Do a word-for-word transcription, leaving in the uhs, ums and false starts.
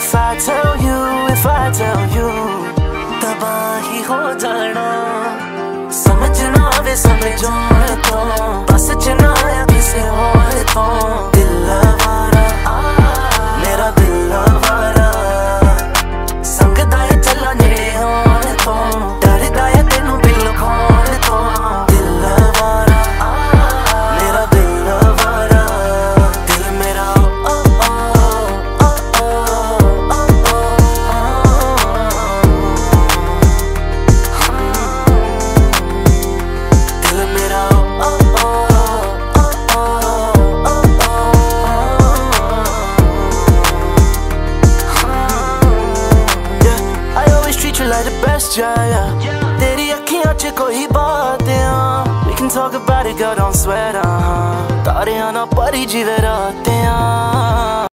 If I tell you, if I tell you, तबाही हो जाना। समझना वे समझो तो, बस जना किसे और तो। दिल आवारा मेरा दिल आवारा, संग दाए चला नेड़े होने तो, डर दाए तेनू बिल खोने तो। दिल आवारा मेरा दिल आवारा, दिल मेरा ओ ओ ओ ओ ओ ओ दिल मेरा ओ ओ ओ ओ ओ। I always treat you like the best, yeah, yeah. तेरी अखियां च कोई बात है, we can talk about it, girl, don't sweat, uh-huh. तारे आना परी जीवे रातें।